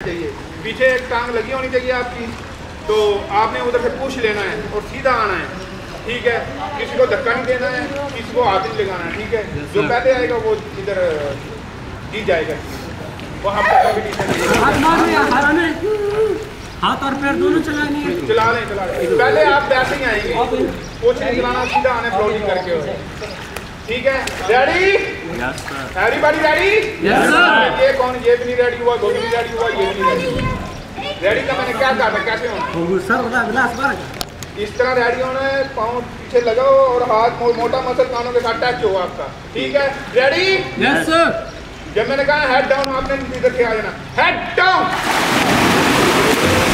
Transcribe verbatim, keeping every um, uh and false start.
चाहिए, पीछे एक टांग लगी होनी चाहिए आपकी, तो आपने उधर से पुश लेना है और सीधा आना है, ठीक है। किसी को धक्का नहीं देना है, किसी को हाथ नहीं लगाना है, ठीक है। जो पहले आएगा वो इधर जीत जाएगा, वो आपका कंपटीशन। हाथ और पैर दोनों चलाने हैं, चला लें चला लें। पहले आप बैसे ही आएंगे, कुछ नहीं चलाना, सीधा आने फ्लोटिंग करके हो, ठीक है। Ready? Everybody ready? Yes sir. ये कौन, ये भी नहीं रेडी हुआ, वो भी नहीं रेडी हुआ, ये भी नहीं रेडी। रेडी का मैंने क्या कहा था, कैसे होना सर? इस तरह रेडी होना है, पाँव पीछे लगाओ और हाथ मो, मोटा मसल कानों के साथ टच हो आपका, ठीक है। रेडी? Yes sir. जब मैंने कहा हेड डाउन, आपने इधर के आ जाना, हेड डाउन।